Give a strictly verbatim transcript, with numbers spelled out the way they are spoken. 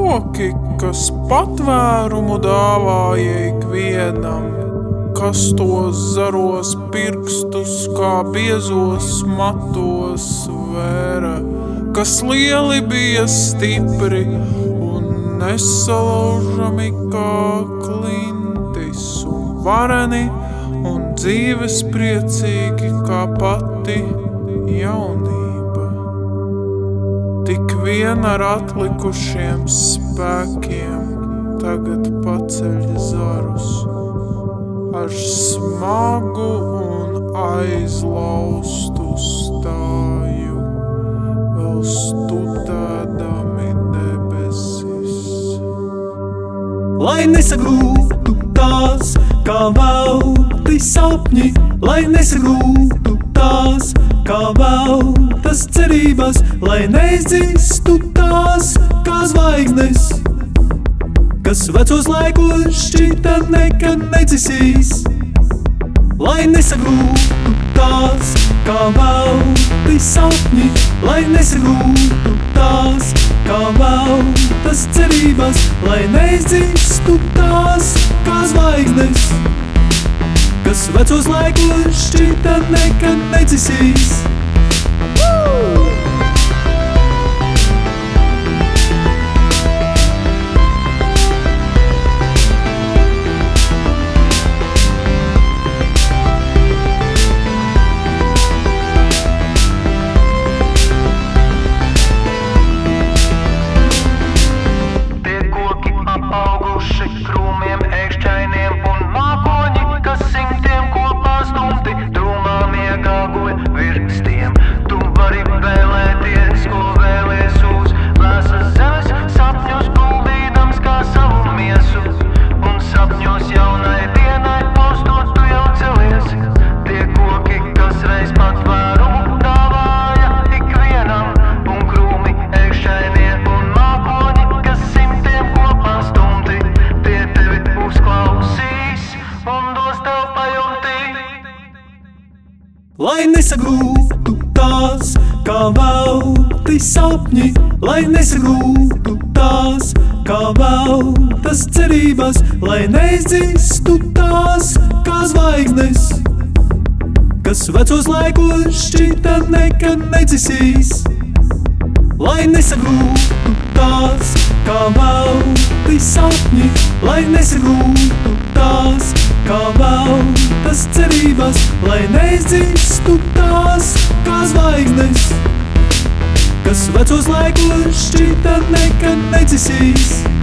koki, kas patvērumu dāvāja ikvienam, kas tos zaros pirkstus kā biezos matos vēra, kas lieli bija stipri un nesalaužami kā klintis un vareni un dzīves priecīgi kā pati jaunība. Tik vien ar atlikušiem spēkiem tagad paceļ zarus, ar smagu un aizlaustu stāju, vēl studēdami debesis. Lai nesagrūtu tās, kā velti sapņi, lai nesagrūtu tās, kā veltas cerības, lai neizdzistu tās, kā zvaigznes, kas vecos laikos šķita nekad nedzisīs. Lai nesagrūtu tās, kā velti sapņi, lai nesagrūtu tās, kā veltas cerības, lai neizdzistu tās, kā zvaigznes, kas vecos laikos šķita nekad nedzisīs. Krūmiem, ēkšķainiem un mākoņi, kas simtiem kopā stumti drūmā miegā guļ virkstiem. Tu vari vēlēties, ko vēlies uz vēsas zemes, sapņus guldīdams kā savu miesu, un sapņos jaunai dienai postot tu jau celies. Tie koki, kas reiz patvērumu dāvāja ikvienam, un krūmi, ēkšķainie un mākoņi, kas simtiem kopā stumti, tie tevi uzklausīs un dos tev pajumtīt. Lai nesagrūtu tās, kā velti sapņi, lai nesagrūtu tās, kā veltas cerības, lai neizdzistu tās, kā zvaigznes, kas vecos laikos šķita nekad nedzisīs. Lai nesagrūtu tās, kā velti sapņi, lai nesagrūtu tās, kā veltas cerības, lai neizdzistu tās, kā zvaigznes, kas vecos laikos šķita nekad nedzisīs.